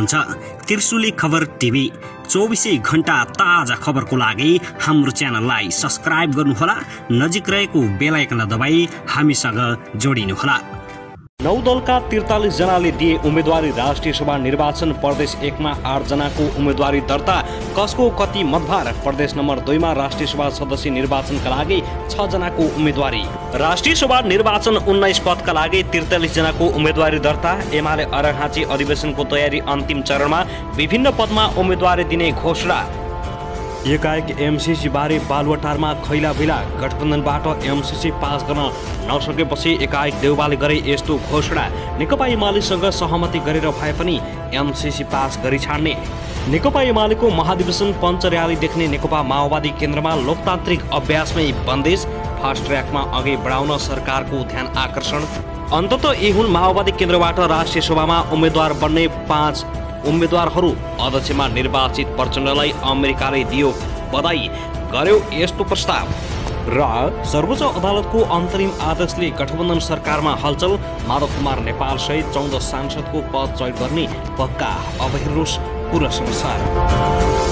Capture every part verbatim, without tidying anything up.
हुनुहुन्छ त्रिशुली खबर टिभी। चौबीसै घण्टा ताजा खबरको लागि हाम्रो च्यानललाई सब्स्क्राइब गर्नुहोला, नजिक रहेको बेल आइकन दबाई हामीसँग जोडिनुहोला। नौ दलका त्रिचालिस जनाले दिए उम्मेदवारी। राष्ट्रिय सभा निर्वाचन प्रदेश एकमा आठ जनाको उम्मेदवारी दर्ता। कसको कति मतभार? प्रदेश नम्बर दुईमा राष्ट्रिय सभा सदस्य निर्वाचनका लागि छ जनाको उम्मेदवारी। राष्ट्रिय सभा निर्वाचन उन्नाइस पदका लागि त्रिचालिस जनाको उम्मेदवारी दर्ता। एमाले अर्घाँची अधिवेशनको तयारी अन्तिम चरणमा। विभिन्न पदमा उम्मेदवारी दिने घोषणा। एकाएक एमसीसी बारे बालुवाटारमा खैला भिला। गठबन्धनबाट एमसीसी पास गर्न नसकेपछि एकाएक देउवाले गरे यस्तो घोषणा। नेकपा एमालेसँग सहमति गरेर भए पनि एमसीसी पास गरी छाड्ने। नेकपा एमालेको महाधिवेशन पञ्च र्याली देख्ने नेकपा माओवादी केन्द्रमा लोकतान्त्रिक अभ्यासमै बन्देज। फास्ट ट्र्याकमा अघि बढाउन सरकारको ध्यान आकर्षण। अन्ततः यी हुन् माओवादी केन्द्रबाट राष्ट्रिय सभामा उम्मेद्वार बन्ने पाँच उम्मेद्वारहरू। अध्यक्षमा निर्वाचित प्रचण्डलाई अमेरिकाले दियो बधाई, गर्यो यस्तो प्रस्ताव। र सर्वोच्च अदालतको अन्तरिम आदेशले गठबन्धन सरकारमा हलचल। माधव कुमार नेपाल सहित चौध सांसदको पद चयन गर्ने पक्का। अब हेर्नुहोस् पुरा समाचार।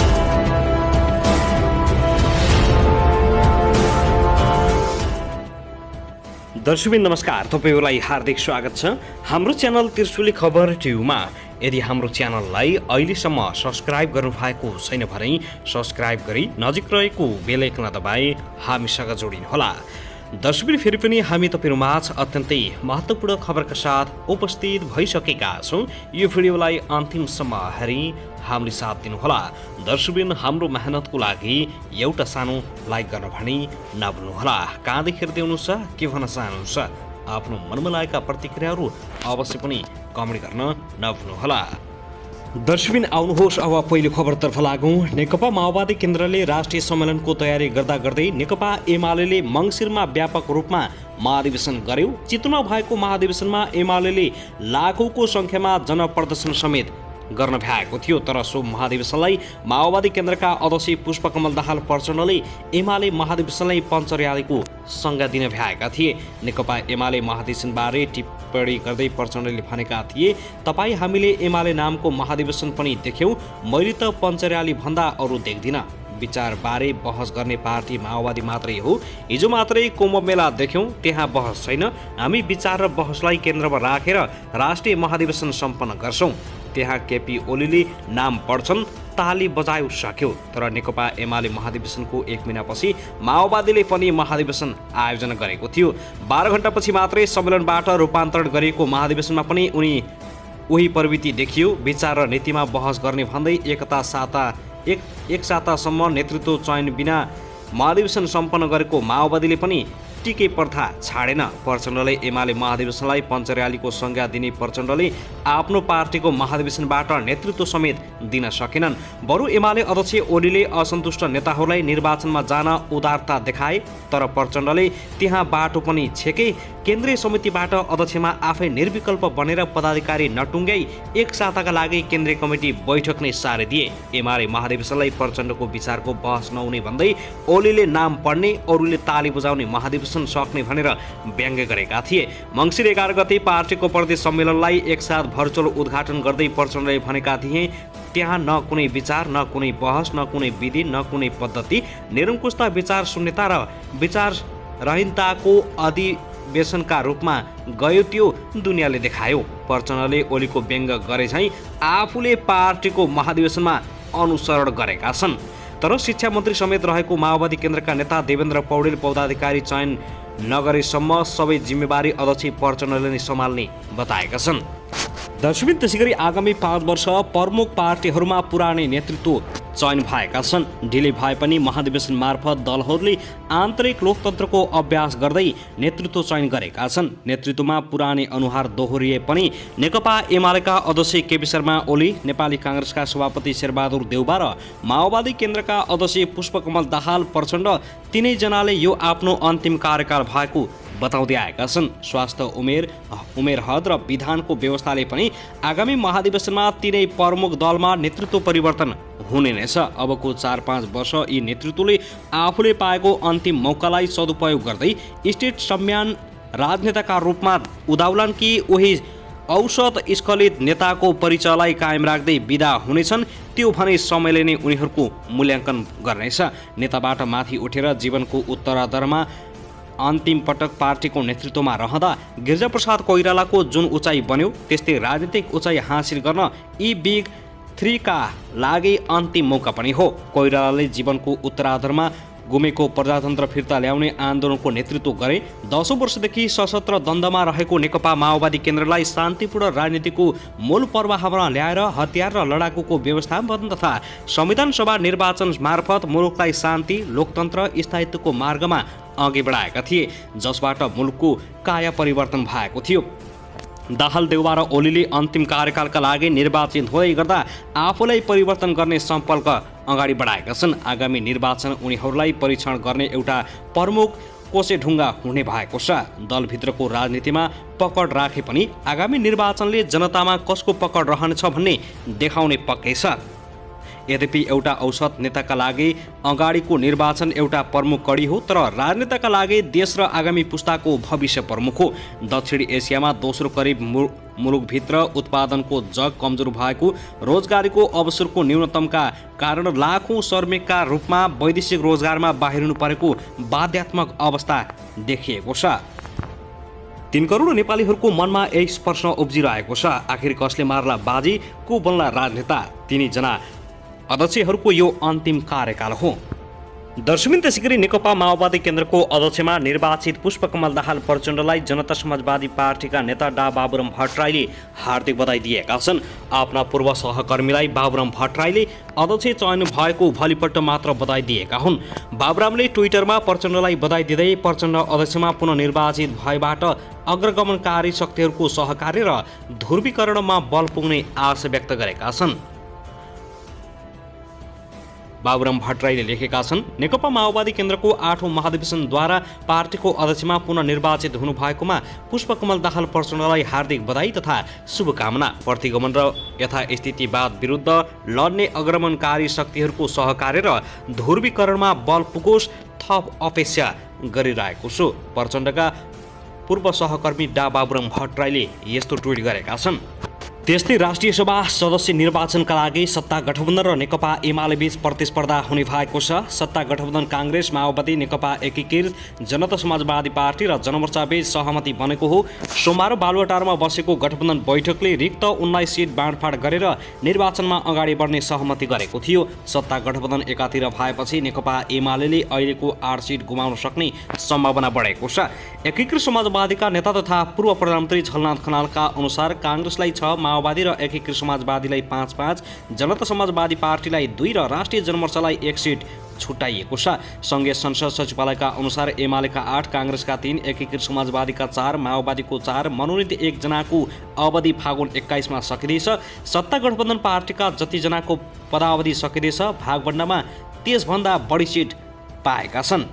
दर्शकबिन नमस्कार, तपाईहरुलाई हार्दिक स्वागत छ हाम्रो च्यानल त्रिशुली खबर टिभीमा। यदि हाम्रो च्यानललाई अहिलेसम्म सब्स्क्राइब गर्नुभएको छैन भने सब्स्क्राइब गरी नजिक रहेको बेल आइकन दबाई हामीसँग जोडिनुहोला। दर्शकबिन फेरि पनि हामी तपाईहरुमाझ अत्यन्तै महत्त्वपूर्ण खबरका साथ उपस्थित भइसकेका छौं। यो भिडियोलाई अन्तिमसम्म हेरी हामीले साथ दिनुहोला। दर्शकबिन हाम्रो मेहनतको लागि एउटा सानो लाइक गर्न भने नभुल्नुहोला। कहाँदेखि हेर्दै हुनुहुन्छ, के भन्न चाहनुहुन्छ, आफ्नो मनमा लागेका प्रतिक्रियाहरू अवश्य पनि कमेन्ट गर्न नभुल्नुहोला। दर्शकबिन आउनुहोस् अब पहिलो खबरतर्फ लागौं। नेकपा माओवादी केन्द्रले राष्ट्रिय सम्मेलनको तयारी गर्दा गर्दै नेकपा एमालेले मङ्सिरमा व्यापक रूपमा महाधिवेशन गर्यो। चितवनमा भएको महाधिवेशनमा एमालेले लाखौंको संख्यामा जनप्रदर्शन समेत गर्न भ्याएको थियो। तर सो महाधिवेशनलाई माओवादी केन्द्रका अध्यक्ष पुष्पकमल दाहाल प्रचण्डले एमाले महाधिवेशनलाई पञ्च र्यालीको संज्ञा दिन भ्याएका थिए। नेकपा एमाले महाधिवेशनबारे टिप्पणी गर्दै प्रचण्डले भनेका थिए, तपाईँ हामीले एमाले नामको महाधिवेशन पनि देख्यौँ, मैले त पञ्च र्याली भन्दा अरू देख्दिनँ। विचारबारे बहस गर्ने पार्टी माओवादी मात्रै हो। हिजो मात्रै कुम्भ मेला देख्यौँ, त्यहाँ बहस छैन। हामी विचार र बहसलाई केन्द्रमा राखेर राष्ट्रिय महाधिवेशन सम्पन्न गर्छौँ। त्यहाँ केपी ओलीले नाम पढ्छन्, ताली बजायो सक्यो। तर नेकपा एमाले महाधिवेशनको एक महिनापछि माओवादीले पनि महाधिवेशन आयोजना गरेको थियो। बाह्र घण्टापछि मात्रै सम्मेलनबाट रूपान्तरण गरिएको महाधिवेशनमा पनि उनी उही प्रवृत्ति देखियो। विचार र नीतिमा बहस गर्ने भन्दै एकता साता एक एक सातासम्म नेतृत्व चयन बिना महाधिवेशन सम्पन्न गरेको माओवादीले पनि टिके प्रथा छाडेन। प्रचण्डले एमाले महाधिवेशनलाई पञ्च र्यालीको संज्ञा दिने प्रचण्डले आफ्नो पार्टीको महाधिवेशनबाट नेतृत्व समेत दिन सकेनन्। बरु एमाले अध्यक्ष ओलीले असन्तुष्ट नेताहरूलाई निर्वाचनमा जान उदारता देखाए। तर प्रचण्डले त्यहाँ बाटो पनि छेके। केन्द्रीय समितिबाट अध्यक्षमा आफै निर्विकल्प बनेर पदाधिकारी नटुङ्ग्याई एक साताका लागि केन्द्रीय कमिटी बैठक नै सारे दिए। एमाले महाधिवेशनलाई प्रचण्डको विचारको बहस नहुने भन्दै ओलीले नाम पढ्ने, अरूले ताली बजाउने महाधिवेशन सक्ने भनेर व्यङ्ग्य गरेका थिए। मङ्सिर एघार गते पार्टीको प्रदेश सम्मेलनलाई एकसाथ भर्चुअल उद्घाटन गर्दै प्रचण्डले भनेका थिए, त्यहाँ न कुनै विचार, न कुनै बहस, न कुनै विधि, न कुनै पद्धति, निरङ्कुशता, विचार शून्यता र विचारहीनताको अधिवेशनका रूपमा गयो, त्यो दुनियाँले देखायो। प्रचण्डले ओलीको व्यङ्ग्य गरे झैँ आफूले पार्टीको महाधिवेशनमा अनुसरण गरेका छन्। तर शिक्षा मन्त्री समेत रहेको माओवादी केन्द्रका नेता देवेन्द्र पौडेल पदाधिकारी चयन नगरेसम्म सबै जिम्मेवारी अध्यक्ष प्रचण्डले नै सम्हाल्ने बताएका छन्। दर्शकबिन त्यसैगरी आगामी पाँच वर्ष प्रमुख पार्टीहरूमा पुरानै नेतृत्व चयन भएका छन्। ढिलै भए पनि महाधिवेशन मार्फत दलहरूले आन्तरिक लोकतन्त्रको अभ्यास गर्दै नेतृत्व चयन गरेका छन्। नेतृत्वमा पुरानै अनुहार दोहोरिए पनि नेकपा एमालेका अध्यक्ष केपी शर्मा ओली, नेपाली काङ्ग्रेसका सभापति शेरबहादुर देउबा र माओवादी केन्द्रका अध्यक्ष पुष्पकमल दाहाल प्रचण्ड तीनैजनाले यो आफ्नो अन्तिम कार्यकाल भएको बताउँदै आएका छन्। स्वास्थ्य, उमेर उमेर हद र विधानको व्यवस्थाले पनि आगामी महाधिवेशनमा तीनै प्रमुख दलमा नेतृत्व परिवर्तन हुने नै छ। अबको चार पाँच वर्ष यी नेतृत्वले आफूले पाएको अन्तिम मौकालाई सदुपयोग गर्दै स्टेट सम्मान राजनेताका रूपमा उदाउलान् कि उही औसत स्खलित नेताको परिचयलाई कायम राख्दै बिदा हुनेछन्, त्यो भने समयले नै उनीहरूको मूल्याङ्कन गर्नेछ। नेताबाट माथि उठेर जीवनको उत्तरार्धमा अन्तिम पटक पार्टीको नेतृत्वमा रहँदा गिरिजाप्रसाद कोइरालाको जुन उचाइ बन्यो, त्यस्तै राजनीतिक उचाइ हासिल गर्न यी बिग थ्रीका लागि अन्तिम मौका पनि हो। कोइरालाले जीवनको उत्तरार्धमा गुमेको प्रजातन्त्र फिर्ता ल्याउने आन्दोलनको नेतृत्व गरे। दसौँ वर्षदेखि सशस्त्र द्वन्द्वमा रहेको नेकपा माओवादी केन्द्रलाई शान्तिपूर्ण राजनीतिको मूल प्रवाहमा ल्याएर हतियार र लडाकुको व्यवस्थापन तथा संविधान सभा निर्वाचन मार्फत मुलुकलाई शान्ति, लोकतन्त्र, स्थायित्वको मार्गमा अघि बढाएका थिए, जसबाट मुलुकको काया परिवर्तन भएको थियो। दाहाल देउवा र ओलीले अन्तिम कार्यकालका लागि निर्वाचित हुँदै गर्दा आफूलाई परिवर्तन गर्ने सम्पर्क अगाडि बढाएका छन्। आगामी निर्वाचन उनीहरूलाई परीक्षण गर्ने एउटा प्रमुख कोसेढुङ्गा हुने भएको छ। दलभित्रको राजनीतिमा पकड राखे पनि आगामी निर्वाचनले जनतामा कसको पकड रहनेछ भन्ने देखाउने पक्कै छ। यद्यपि एउटा औसत नेताका लागि अगाडिको निर्वाचन एउटा प्रमुख कडी हो, तर राजनेताका लागि देश र आगामी पुस्ताको भविष्य प्रमुख हो। दक्षिण एसियामा दोस्रो करिब मुलुकभित्र उत्पादनको जग कमजोर भएको, रोजगारीको अवसरको न्यूनतमका कारण लाखौँ श्रमिकका रूपमा वैदेशिक रोजगारमा बाहिरिनु परेको बाध्यात्मक अवस्था देखिएको छ। तीन करोड नेपालीहरूको मनमा यही प्रश्न उब्जिरहेको छ, आखिर कसले मार्ला बाजी, को बन्ला राजनेता? तिनीजना अध्यक्षहरूको यो अन्तिम कार्यकाल हो। दर्शकबिन, त्यसै गरी नेकपा माओवादी केन्द्रको अध्यक्षमा निर्वाचित पुष्पकमल दाहाल प्रचण्डलाई जनता समाजवादी पार्टीका नेता डा बाबुराम भट्टराईले हार्दिक बधाई दिएका छन्। आफ्ना पूर्व सहकर्मीलाई बाबुराम भट्टराईले अध्यक्ष चयन भएको भोलिपल्ट मात्र बधाई दिएका हुन्। बाबुरामले ट्विटरमा प्रचण्डलाई बधाई दिँदै प्रचण्ड अध्यक्षमा पुनः निर्वाचित भएबाट अग्रगमनकारी शक्तिहरूको सहकार्य र ध्रुवीकरणमा बल पुग्ने आशा व्यक्त गरेका छन्। बाबुराम भट्टराईले लेखेका छन्, नेकपा माओवादी केन्द्रको आठौं महाधिवेशनद्वारा पार्टीको अध्यक्षमा पुनः निर्वाचित हुनुभएकोमा पुष्पकमल दाहाल प्रचण्डलाई हार्दिक बधाई तथा शुभकामना। प्रतिगमन र यथास्थितिवाद विरुद्ध लड्ने अग्रगमनकारी शक्तिहरूको सहकार्य र ध्रुवीकरणमा बल पुगोस् थप अपेक्षा गरिरहेको छु। प्रचण्डका पूर्व सहकर्मी डा बाबुराम भट्टराईले यस्तो ट्विट गरेका छन्। त्यस्तै राष्ट्रिय सभा सदस्य निर्वाचनका लागि सत्ता गठबन्धन र नेकपा एमाले बीच प्रतिस्पर्धा हुने भएको छ। सत्ता गठबन्धन काङ्ग्रेस, माओवादी, नेकपा एकीकृत जनता समाजवादी पार्टी र जनमोर्चा बीच सहमति बनेको हो। सोमबार बालुवाटारमा बसेको गठबन्धन बैठकले रिक्त उन्नाइस सिट बाँडफाँड गरेर निर्वाचनमा अगाडि बढ्ने सहमति गरेको थियो। सत्ता गठबन्धन एकातिर भएपछि नेकपा एमाले अहिलेको आठ सिट गुमाउन सक्ने सम्भावना बढेको छ। एकीकृत समाजवादीका नेता तथा पूर्व प्रधानमन्त्री झलनाथ खनालका अनुसार काङ्ग्रेसलाई छ, माओवादी र एकीकृत समाजवादीलाई पाँच पाँच, जनता समाजवादी पार्टीलाई दुई र राष्ट्रिय जनमोर्चालाई एक सिट छुट्याइएको छ। सङ्घीय संसद सचिवालयका अनुसार एमालेका आठ, काङ्ग्रेसका तीन, एकीकृत समाजवादीका चार, माओवादीको चार, मनोनित एकजनाको अवधि फागुन एक्काइसमा सकिँदैछ। सत्ता गठबन्धन पार्टीका जतिजनाको पदावधि सकिँदैछ, भागभण्डामा त्यसभन्दा बढी सिट पाएका छन्।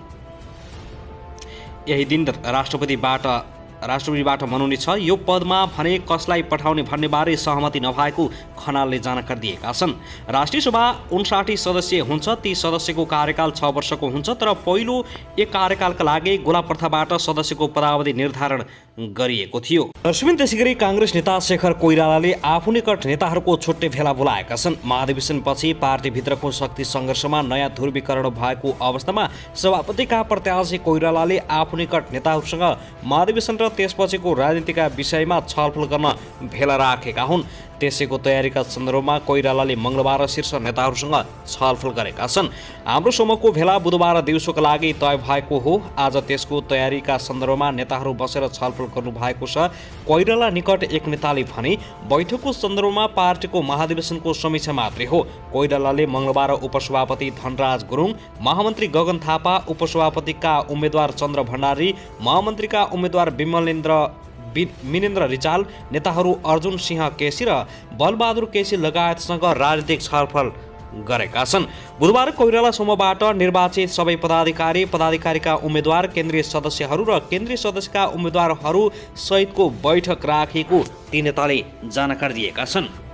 यही दिन राष्ट्रपतिबाट राष्ट्रपतिबाट मनोनित छ। यो पदमा भने कसलाई पठाउने भन्नेबारे सहमति नभएको खनालले जानकारी दिएका छन्। राष्ट्रिय सभा उन्साठी सदस्य हुन्छ। ती सदस्यको कार्यकाल छ वर्षको हुन्छ, तर पहिलो एक कार्यकालका लागि गोला प्रथाबाट सदस्यको पदावधि निर्धारण गरिएको थियो। दर्शकबिन, त्यसै गरी काङ्ग्रेस नेता शेखर कोइरालाले आफू निकट नेताहरूको छुट्टै भेला बोलाएका छन्। महाधिवेशनपछि पार्टीभित्रको शक्ति सङ्घर्षमा नयाँ ध्रुवीकरण भएको अवस्थामा सभापतिका प्रत्याशी कोइरालाले आफू निकट नेताहरूसँग महाधिवेशन र त्यसपछिको राजनीतिका विषयमा छलफल गर्न भेला राखेका हुन्। त्यसैको तयारीका सन्दर्भमा कोइरालाले मङ्गलबार शीर्ष नेताहरूसँग छलफल गरेका छन्। हाम्रो समूहको भेला बुधबार दिउँसोका लागि तय भएको हो। आज त्यसको तयारीका सन्दर्भमा नेताहरू बसेर छलफल गर्नुभएको छ। कोइराला निकट एक नेताले भने बैठकको सन्दर्भमा पार्टीको महाधिवेशनको समीक्षा मात्रै हो। कोइरालाले मङ्गलबार उपसभापति धनराज गुरुङ, महामन्त्री गगन थापा, उपसभापतिका उम्मेद्वार चन्द्र भण्डारी, महामन्त्रीका उम्मेद्वार विमलेन्द्र मिनेन्द्र रिजाल, नेताहरू अर्जुन सिंह केसी र बलबहादुर केसी लगायतसँग राजनीतिक छलफल गरेका छन्। बुधबार कोइराला समूहबाट निर्वाचित सबै पदाधिकारी, पदाधिकारीका उम्मेद्वार, केन्द्रीय सदस्यहरू र केन्द्रीय सदस्यका उम्मेद्वारहरू सहितको बैठक राखिएको ती नेताले जानकारी दिएका छन्।